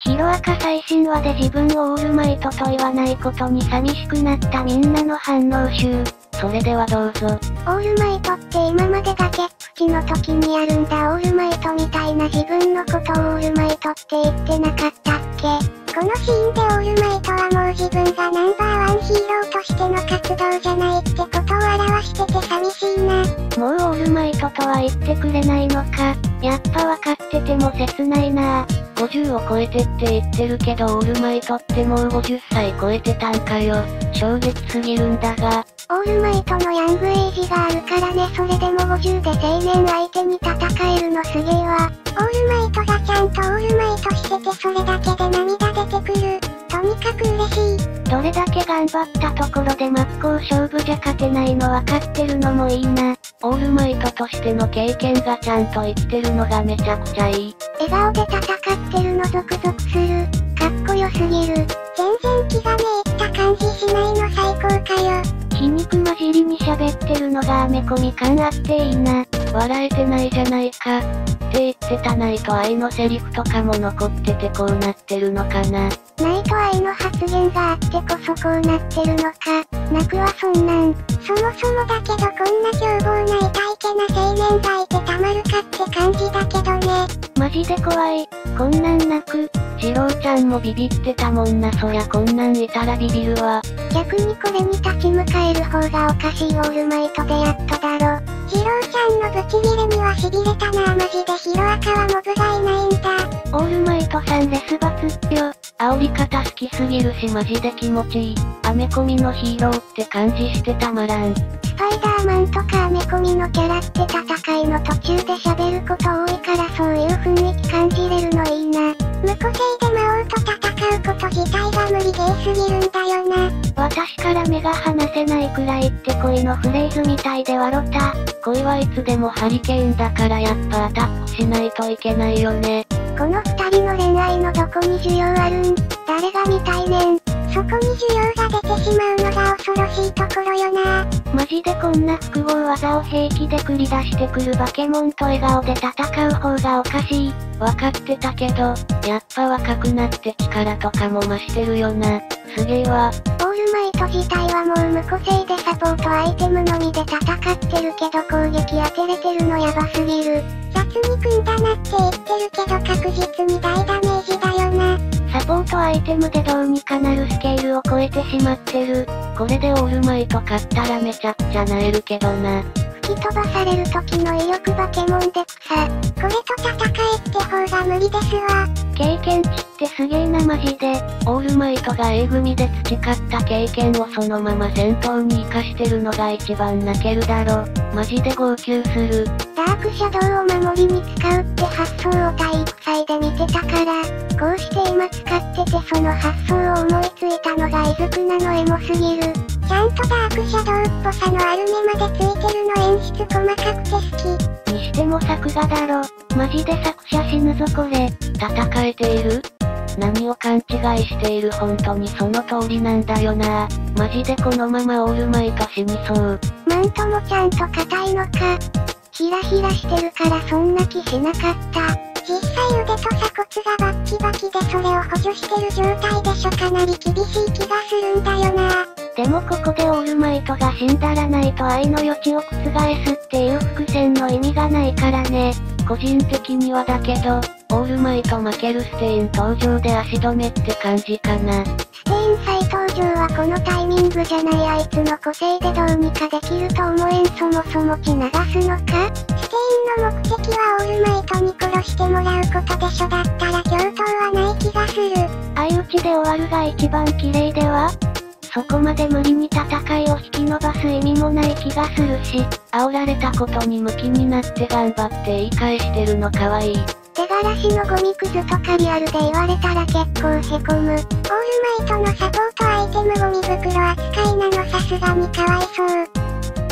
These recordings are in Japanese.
ヒロアカ最新話で自分をオールマイトと言わないことに寂しくなったみんなの反応集。それではどうぞ。 オールマイトって今まで崖っぷちの時にやるんだ。オールマイトみたいな自分のことをオールマイトって言ってなかったっけ。このシーンでオールマイトはもう自分がナンバーワンヒーローとしての活動じゃないってことを表してて寂しいな。 もうオールマイトとは言ってくれないのか。やっぱ分かってても切ないな。50を超えてって言ってるけどオールマイトってもう50歳超えてたんかよ。衝撃すぎるんだが。 オールマイトのヤングエイジがあるからね。それでも50で青年相手に戦えるのすげえわ。オールマイトがちゃんとオールマイトしててそれだけで涙出てくる。とにかく嬉しい。 どれだけ頑張ったところで真っ向勝負じゃ勝てないの分かってるのもいいな。オールマイトとしての経験がちゃんと生きてるのがめちゃくちゃいい。 笑顔で戦ってるのゾクゾクする。かっこよすぎる。全然気がめいった感じしないの最高かよ。 皮肉混じりに喋ってるのがアメコミ感あっていいな。笑えてないじゃないか。って言ってたナイト愛のセリフとかも残っててこうなってるのかな。 ナイト愛の発言があってこそこうなってるのか。泣くはそんなん。そもそもだけどこんな凶暴な痛いけな青年がいてたまるかって感じだけどね。 マジで怖い。こんなん泣く。ジローちゃんもビビってたもんな。そりゃこんなんいたらビビるわ。 逆にこれに立ち向かえる方がおかしい。オールマイトでやっとだろ。ジローちゃんのブチギレには痺れたな。マジでヒロアカはモブがいないんだ。 オールマイトさんレスバツよ。煽り方好きすぎるしマジで気持ちいい。アメコミのヒーローって感じしてたまらん。 スパイダーマンとかアメコミのキャラって戦いの途中で喋ること多いからそういう雰囲気感じれるのいいな。無個性で魔王と戦うこと自体が無理ゲーすぎるんだよな。 私から目が離せないくらいって恋のフレーズみたいで笑った。恋はいつでもハリケーンだからやっぱアタックしないといけないよね。 この二人の恋愛のどこに需要あるん？誰が見たいねん。そこに需要が出てしまうのが恐ろしいところよな。 マジでこんな複合技を平気で繰り出してくるバケモンと笑顔で戦う方がおかしい。わかってたけど、やっぱ若くなって力とかも増してるよな。すげえわ。 オールマイト自体はもう無個性でサポートアイテムのみで戦ってるけど攻撃当てれてるのやばすぎる。雑に組んだなって言ってるけど確実に大ダメージだよな。 サポートアイテムでどうにかなるスケールを超えてしまってる。これでオールマイト勝ったらめちゃくちゃなえるけどな。 吹き飛ばされる時の威力バケモンで草。これと戦えって方が無理ですわ。 経験値ってすげえなマジで。オールマイトが A 組で培った経験をそのまま戦闘に活かしてるのが一番泣けるだろ。マジで号泣する。 ダークシャドウを守りに使うって発想を体育祭で見てたから、こうして今使っててその発想を思いついたのがイズクなのエモすぎる。ちゃんとダークシャドウっぽさのある目までついてるの演出細かくて好き。 にしても作画だろ。マジで作者死ぬぞこれ。戦えている？何を勘違いしている本当にその通りなんだよな。マジでこのままオールマイト死にそう。 マントもちゃんと硬いのか。ヒラヒラしてるからそんな気しなかった。実際腕と鎖骨がバッキバキでそれを補助してる状態でしょ。かなり厳しい気がするんだよな。 でもここでオールマイトが死んだらないと愛の余地を覆すっていう伏線の意味がないからね。個人的にはだけど、オールマイト負けるステイン登場で足止めって感じかな。 ステイン再登場はこのタイミングじゃない。あいつの個性でどうにかできると思えん。そもそも血流すのか。ステインの目的はオールマイトに殺してもらうことでしょ。だったら共闘はない気がする。 相打ちで終わるが一番綺麗では？そこまで無理に戦いを引き伸ばす意味もない気がするし、煽られたことにムキになって頑張って言い返してるのかわいい。 手柄しのゴミクズとかリアルで言われたら結構へこむ。オールマイトのサポートアイテムゴミ袋扱いなのさすがにかわいそう。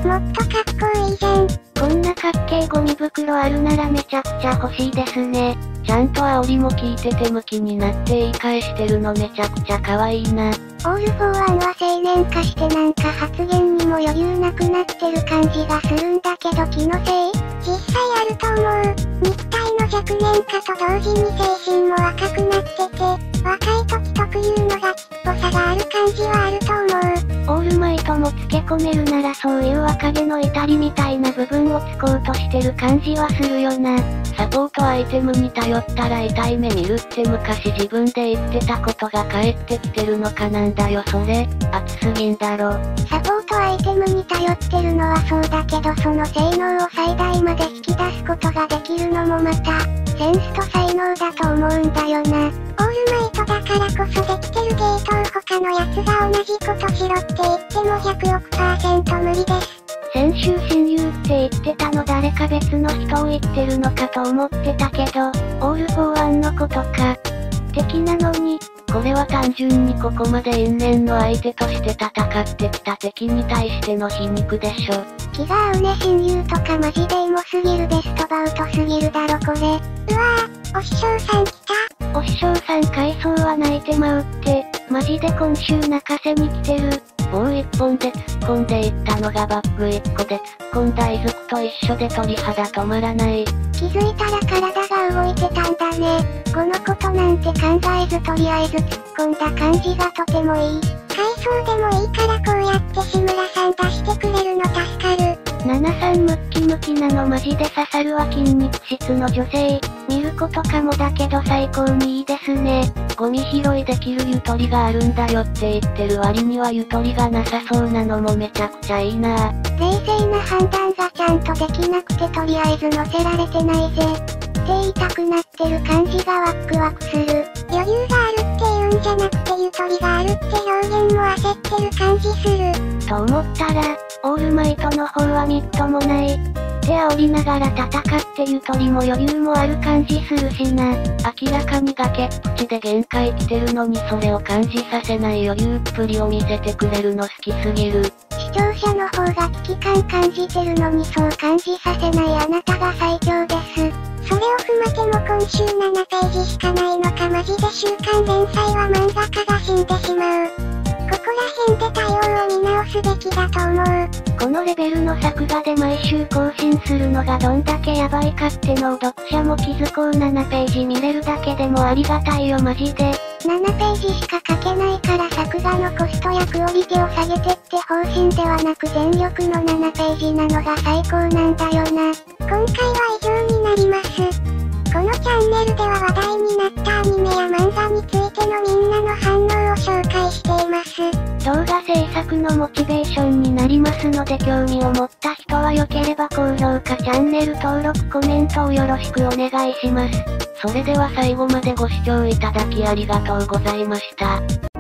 もっとかっこいいじゃん。 こんなかっけーゴミ袋あるならめちゃくちゃ欲しいですね。ちゃんと煽りも効いててムキになって言い返してるのめちゃくちゃ可愛いな。 オール4は青年化してなんか発言にも余裕なくなってる感じがするんだけど気のせい？実際あると思う。肉体の若年化と同時に精神も若くなってて、若い時特有のガキっぽさがある感じはあると思う。 オールマイトもつけ込めるならそういう若気の至りみたいな部分をつこうとしてる感じはするよな。サポートアイテムに頼ったら痛い目見るって昔自分で言ってたことが返ってきてるのかなんだよそれ。熱すぎんだろ。 サポートアイテムに頼ってるのはそうだけどその性能を最大まで引き出すことができるのもまた、センスと才能だと思うんだよな。オールマイトだからこそできてるゲートを他のやつが同じことしろって言っても100億%無理です。 先週親友って言ってたの誰か別の人を言ってるのかと思ってたけど、オール・フォー・ワンのことか。敵なのに、これは単純にここまで因縁の相手として戦ってきた敵に対しての皮肉でしょ。 気が合うね親友とかマジでエモすぎるベストバウトすぎるだろこれ。うわぁ、お師匠さん来た。 お師匠さん回想は泣いてまうって、マジで今週泣かせに来てる。棒一本で突っ込んでいったのがバッグ一個で突っ込んだいずくと一緒で鳥肌止まらない。 気づいたら体が動いてたんだね。このことなんて考えずとりあえず突っ込んだ感じがとてもいい。回想でもいいからこうやって志村さん出してくれるの助かる。 73ムッキムキなのマジで刺さるわ筋肉質の女性。見ることかもだけど最高にいいですね。ゴミ拾いできるゆとりがあるんだよって言ってる割にはゆとりがなさそうなのもめちゃくちゃいいな。 冷静な判断がちゃんとできなくてとりあえず乗せられてないぜ。って言いたくなってる感じがワクワクする。余裕があるって言うんじゃなくてゆとりがあるって表現も焦ってる感じする。 と思ったら、オールマイトの方はみっともない。って煽りながら戦ってゆとりも余裕もある感じするしな。明らかに崖っぷちで限界来てるのにそれを感じさせない余裕っぷりを見せてくれるの好きすぎる。 視聴者の方が危機感感じてるのにそう感じさせないあなたが最強です。それを踏まても今週7ページしかないのかマジで週刊連載は漫画家が死んでしまう。ここら辺で対応を見直すべきだと思う。 このレベルの作画で毎週更新するのがどんだけヤバいかってのを読者も気づこう。7ページ見れるだけでもありがたいよマジで。 7ページしか書けないから作画のコストやクオリティを下げてって方針ではなく全力の7ページなのが最高なんだよな。今回は以上になります。このチャンネルでは話題になったアニメや漫画についてのみんなの反応を紹介しています。 動画制作のモチベーションになりますので興味を持った人は良ければ高評価チャンネル登録コメントをよろしくお願いします。それでは最後までご視聴いただきありがとうございました。